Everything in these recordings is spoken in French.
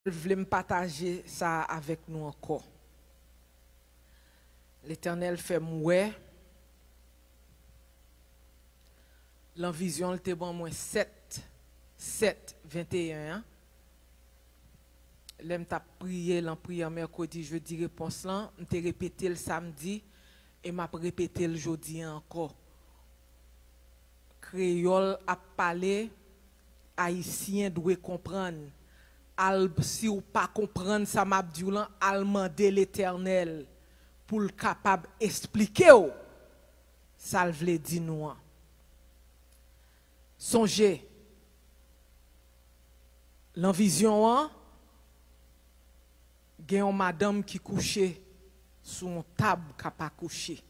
Je voulais me partager ça avec nous encore. L'Éternel fait mouais. L'envision était bon moins 7, 21. L'aime t'a prié, l'en prière mercredi, jeudi réponse là, m'te répété le samedi et m'a répété le jeudi encore. Créole a parlé, haïtien doit comprendre. Si ou pas comprendre ça m'a dit là, al demander l'Éternel pour le capable expliquer ça le veut dire nous. Songez l'envision gen une madame qui couchait sur une table qui pas couché.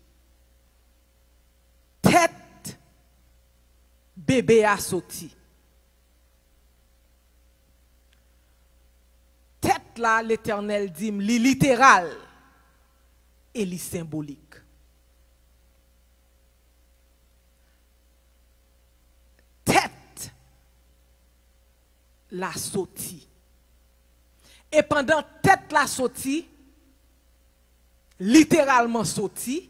Tête bébé a sorti. Tête là l'Éternel dit li littéral et li symbolique. Tête la sorti. Et pendant tête la sorti, littéralement sorti,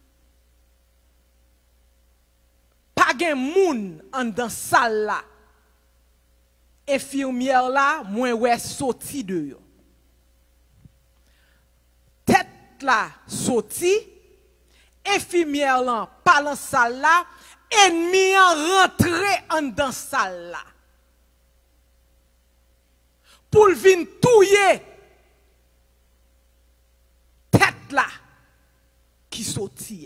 pas gen moun en dans salle là. Infirmière là, moins ouais sorti de yo. Tête là sorti, infirmière là, pas dans salle là, ennemi rentré en dans salle là. Pour venir touyer tête là qui sorti.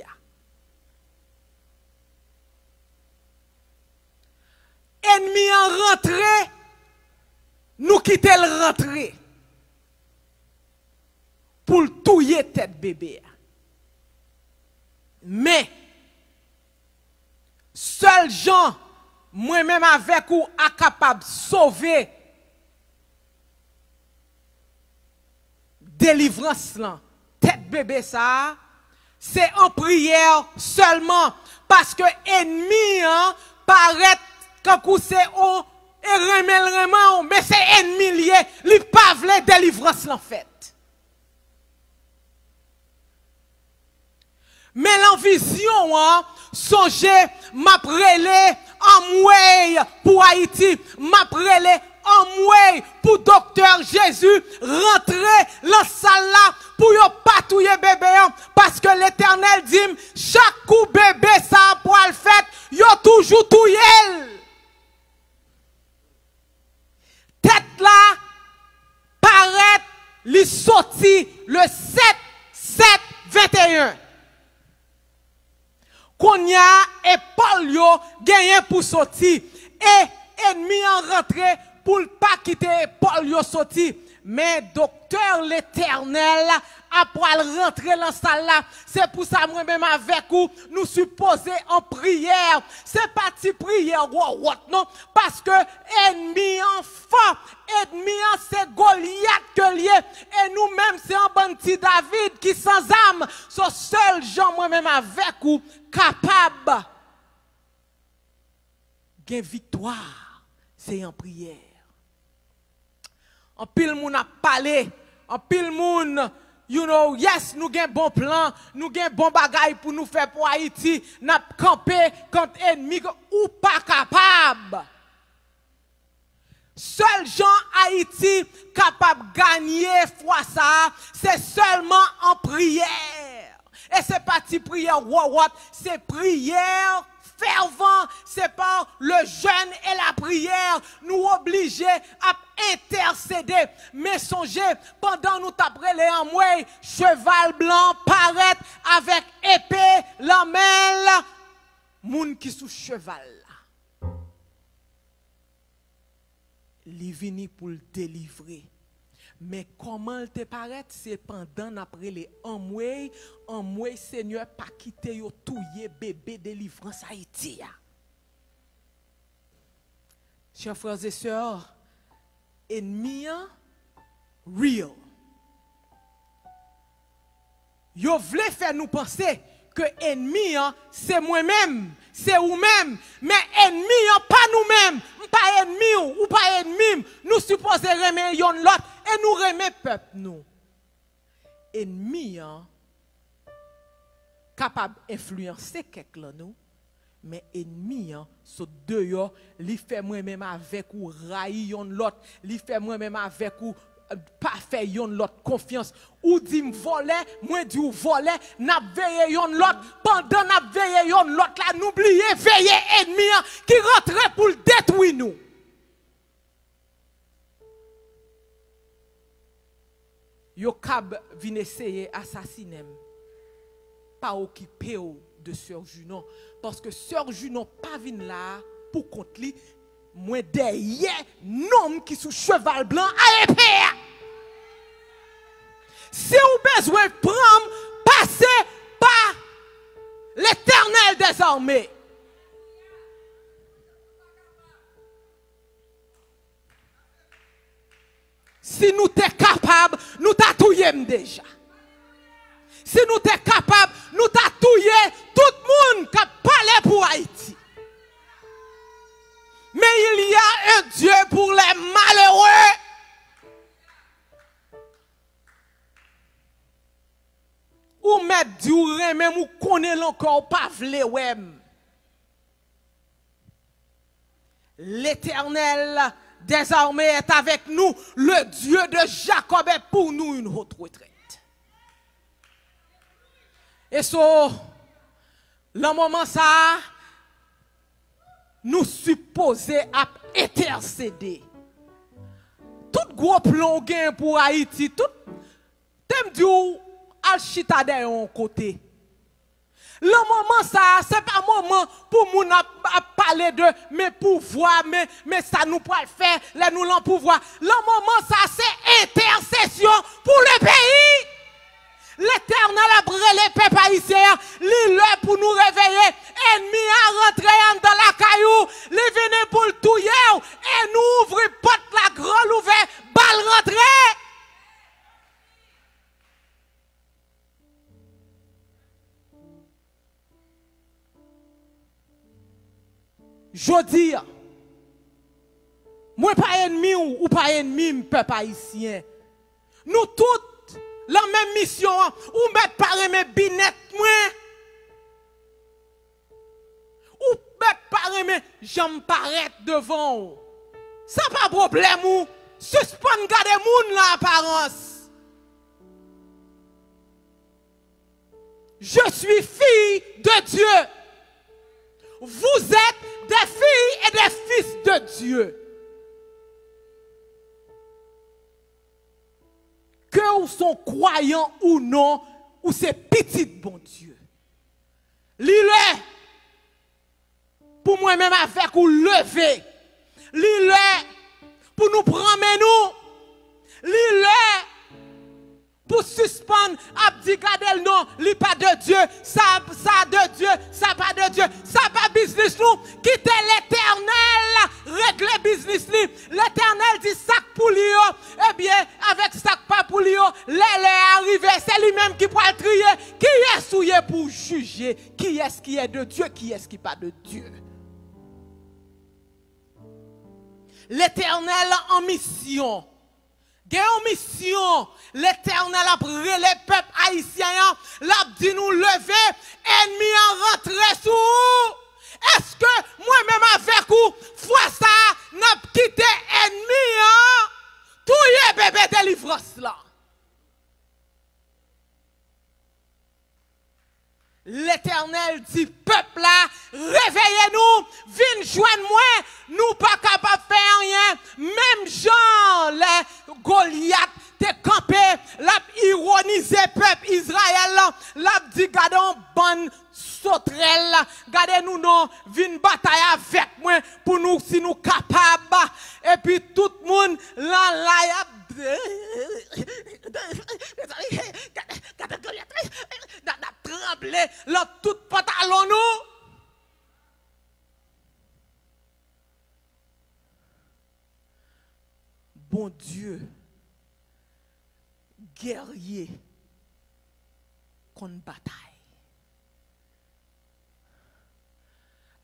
Ennemi en rentré, nous quitter le rentré pour touyer tête bébé. Mais seul Jean, moi-même avec ou, a capable de sauver délivrance là, tête bébé ça, c'est en prière seulement parce que ennemi paraît quand c'est au et remel mais c'est ennemi lié, li pas vle délivrance en fait. Mais l'envision songez m'a prélé en mouille pour Haïti, m'a prélé en mouille pour docteur Jésus rentrer dans salle là pour yo patouiller bébé parce que l'Éternel dit chaque coup bébé ça pour le fait yo toujours touyer. Tête là paraît li sorti le 7-7-21. Konya et Paul yo gagné pour sortir et ennemi en rentré pour pas quitter Paul yo sorti. Mais docteur l'Éternel après rentrer dans la salle là, c'est pour ça moi-même avec vous, nous supposons en prière. C'est parti prière, non? Parce que ennemi enfant, ennemi c'est Goliath que lié, et nous-mêmes c'est un bandit David qui sans âme, ce seul Jean moi-même avec vous, capable de victoire, c'est en prière. En pile moun a parlé, en pile moun, you know, yes, nous gen bon plan, nous gen bon bagay pour nous faire pour Haïti, n'a campé contre ennemi ou pas capable. Seul Jean Haïti capable de gagner foi ça, c'est seulement en prière. Et c'est parti prière, c'est prière fervent, c'est par le jeûne et la prière, nous obliger à intercéder. Mais songez, pendant nous t'après en mouille, cheval blanc paraît avec épée, lamelle, moun qui sous cheval là. Li vini pour le délivrer. Mais comment il te paraît, c'est pendant après les en mouille, Seigneur pas quitter yo touyer bébé délivrance Haïti. Chers frères et sœurs, ennemi real. Yo vle faire nous penser que ennemi, c'est moi-même, c'est vous-même. Mais ennemi, pas nous-mêmes, pas ennemi ou pas ennemi. Nous supposons remettre l'autre et nous remettre peuple nous. Ennemi, capable d'influencer quelqu'un nous. Mais ennemi, ce deux, il fait moi-même avec ou raï l'autre, il fait moi-même avec ou pas fait l'autre confiance. Ou dit me voler, moi dit ou voler, n'a veillé l'autre, pendant n'a veillé l'autre là, n'oubliez veiller ennemi qui rentre pour le détruire nous. Yo kab vin essayer assassiner, pas occupé de Sœur Junon. Parce que Sœur Junon pas vin là pour contre lui. Moi derrière, nom qui sous cheval blanc à épée. Si vous besoin prendre, passer par l'Éternel des armées. Si nous sommes capables, nous t'attouillons déjà. Si nous sommes capables, nous t'attouillons tout le monde qui parle pour Haïti. Mais il y a un Dieu pour les malheureux. Ou mettre du même ou connaît encore pas vle wem. L'Éternel des armées est avec nous. Le Dieu de Jacob est pour nous une haute retraite. Et so, le moment ça, nous supposons intercéder. Tout gros plan gain pour Haïti, tout thème du al chita de un côté. Le moment ça, c'est pas un moment pour nous parler de mes pouvoirs, mais ça nous peut le faire, là nous l'en pouvoir. Le moment ça, c'est intercession pour le pays. L'Éternel a brûlé les peuples haïtiens, l'île pour nous réveiller. Ennemi a rentré dans la caillou, il venu pour le touiller, et nous ouvrons porte la grande ouverte, balle rentrée. Je dis, moi pas ennemi ou pas ennemi, peuple haïtien. Nous tous, la même mission, ou mettre par mes binettes, moi. Ou mettre par mes jambes paraître devant. Ça pas problème ou suspendre garder moun l'apparence. Je suis fille de Dieu. Vous êtes des filles et des fils de Dieu. Que vous sont croyants ou non, ou c'est petit bon Dieu. L'île pour moi-même avec ou lever. L'île pour nous prendre nous. L'île pour suspendre, abdicader non, li pas de Dieu, ça de Dieu, ça pas de Dieu, ça pas business nous, quittez l'Éternel, régler business li. L'Éternel dit sac pour lui, eh bien, avec sac pas pour lui, les arrivé, c'est lui-même qui pourra trier, qui est souillé pour juger, qui est de Dieu, qui est-ce qui pas de Dieu. L'Éternel en mission. En mission, l'Éternel a pris les peuples haïtiens, l'a dit nous lever, ennemi en rentrer sous. Est-ce que moi-même avec vous, fois ça, n'a quitté ennemi, tout y est bébé délivrance là. L'Éternel dit, peuple là, réveillez-nous, viens joindre moi, nous pas capables de faire rien. Même Jean, les Goliath, te campé, l'a ironisé peuple Israël, l'a dit, gardons bonne sauterelle, gardez-nous non, viens bataille avec moi, pour nous, si nous capables. Et puis tout le monde, là, tremblé, là, tout pantalon nous. Bon Dieu, guerrier contre bataille.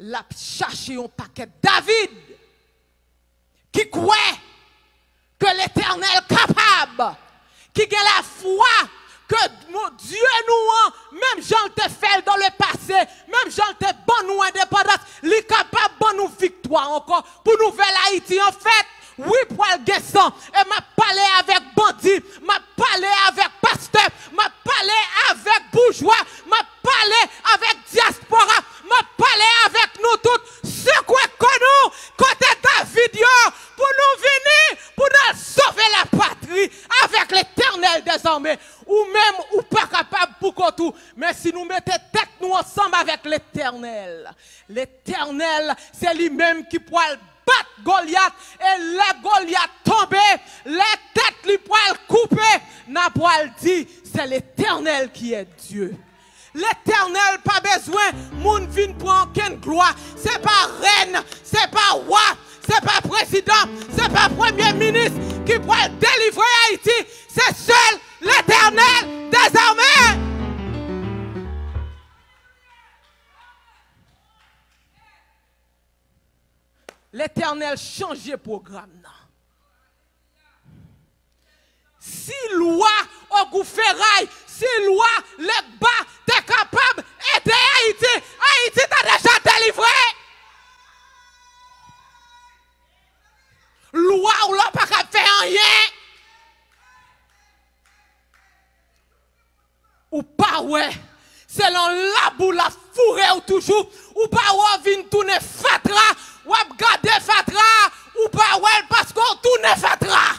l'a cherché un paquet David qui croit que l'Éternel est capable, qui a la foi que mon Dieu nous, même Jean te fait dans le passé, même Jean te bon nous indépendance, il est capable de nous victoire encore pour nouvelle Haïti. En fait, oui, pour le guessant, et m'a parlé avec bandit, m'a parlé avec pasteur, m'a parlé avec bourgeois, m'a parlé avec diaspora, m'a parlé avec nous tous, ce que nous, côté David, pour nous venir, pour nous sauver la patrie avec l'Éternel désormais, ou même ou pas capable pour tout, mais si nous mettons tête nous ensemble avec l'Éternel, l'Éternel, c'est lui-même qui pourra battre Goliath et les Goliath tomber, les têtes lui pourra couper, n'a pas dit c'est l'Éternel qui est Dieu. L'Éternel pas besoin moun vin prend aucune gloire, c'est pas reine, c'est pas roi, c'est pas président, c'est pas premier ministre qui pourra délivrer Haïti, c'est seul l'Éternel désormais. L'Éternel change le programme. Si loi au gouvernail, si loi le bas, t'es capable d'aider Haïti. Haïti t'a déjà délivré. Loi ou l'a pas capable faire rien. Ou pas ouais. Selon la boule la fourré ou toujours. Ou pas ouais vin tourner fatra. Ou ap gade fatra. Ou pas ouais parce qu'on tourne fatra.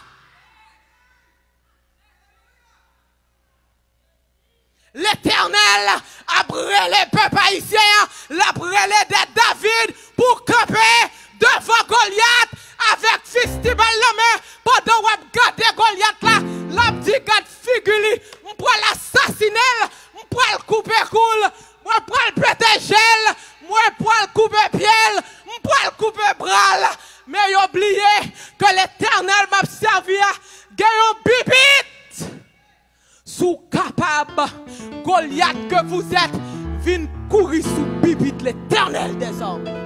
L'Éternel a brûlé les peuples haïtiens, l'a brûlé de David pour camper devant Goliath avec festival la main. Pendant qu'on regarde Goliath là, l'a dit garde figure, on prend l'assassiner, on prend le couper cool, on prend le péter gel, on prend le couper pied, on prend le couper bras. Mais oubliez que l'Éternel m'a servi à gagner un bibite. Sous capable, Goliath que vous êtes, vient courir sous bibite l'Éternel désormais.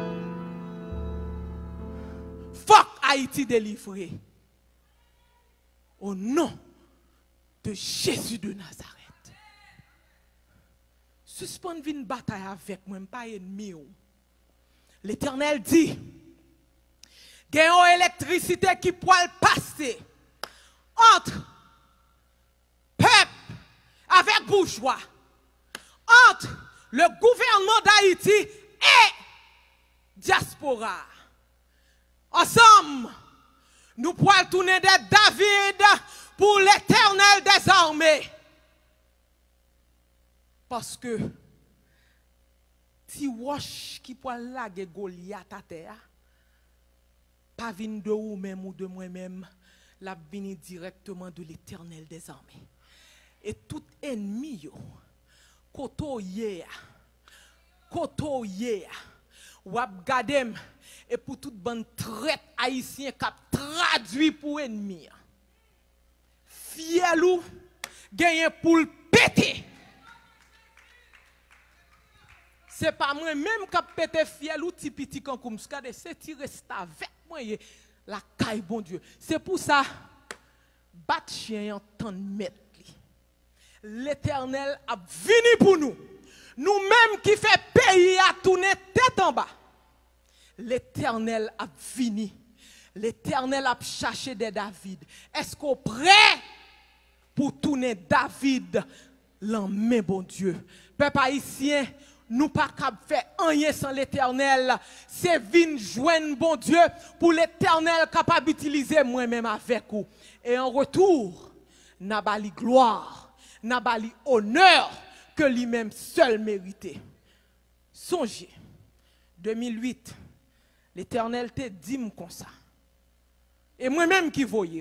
Fuck Haïti délivré. Au nom de Jésus de Nazareth. Suspendre une bataille avec moi, pas ennemi. L'Éternel dit, il y a une électricité qui peut passer entre peuple avec bourgeois, entre le gouvernement d'Haïti et diaspora. Ensemble, nous pourrons tourner de David pour l'Éternel des armées. Parce que si Wash qui peut laguer Goliath à terre, pas vin de ou même ou de moi-même, la vini directement de l'Éternel des armées. Et tout ennemi yo, koto ye, wap gadem, et pour toute bonne traite haïtien qui traduit pour ennemi. Fielou, gagne pour le péter. C'est pas moi-même qui pété fielou tipiti quand comme ça, c'est tirer ça avec moi, la caille bon Dieu. C'est pour ça, bat chien en temps de mettre. L'Éternel a venu pour nous. Nous-mêmes qui fait pays à tourner tête en bas. L'Éternel a venu. L'Éternel a cherché de David. Est-ce qu'on est prêt pour tourner David l'en main, bon Dieu? Peuple haïtien, nous pas capable faire rien sans l'Éternel. C'est vin joindre bon Dieu pour l'Éternel capable d'utiliser moi-même avec vous. Et en retour, n'a bali gloire. N'a bali honneur que lui-même seul méritait. Songez, 2008, l'Éternel te dit comme ça. Et moi-même qui voyais,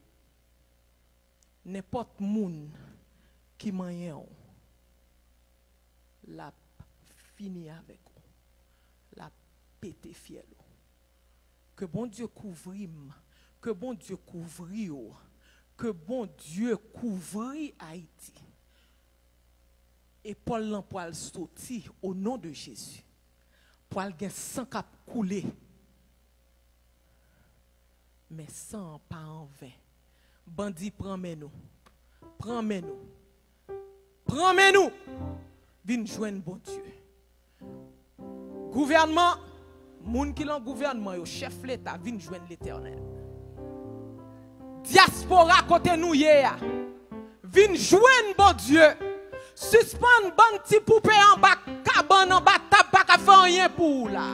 n'importe moun qui m'a la fini avec vous, la pété fiel. Que bon Dieu couvrit, que bon Dieu couvrit. Que bon Dieu couvrit Haïti. Et Paul l'empoile sorti au nom de Jésus. pour aller gen sang cap couler. Mais sang pas en vain. Bandit prends-moi nous. Prends-moi nous. Prends-moi nous. Vin joindre bon Dieu. Gouvernement, moun qui l'en gouvernement, yo chef l'État, vin joindre l'Éternel. Diaspora côté nous ya. Vin joindre bon Dieu. Suspend ban ti poupée en bas, cabane en bas, tap pas ka faire rien pour là.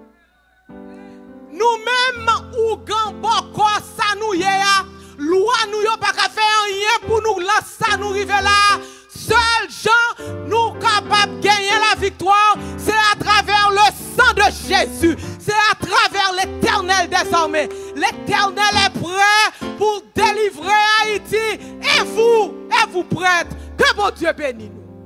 Nous-mêmes ou grand boko ça nous ya, loi nous yo pas ka faire rien pour nous là ça nous rive là. Seuls gens nous capables de gagner la victoire, c'est à travers le sang de Jésus, c'est à travers l'Éternel des armées. L'Éternel est prêt pour délivrer Haïti. Et vous prêtes? Que bon Dieu bénisse nous.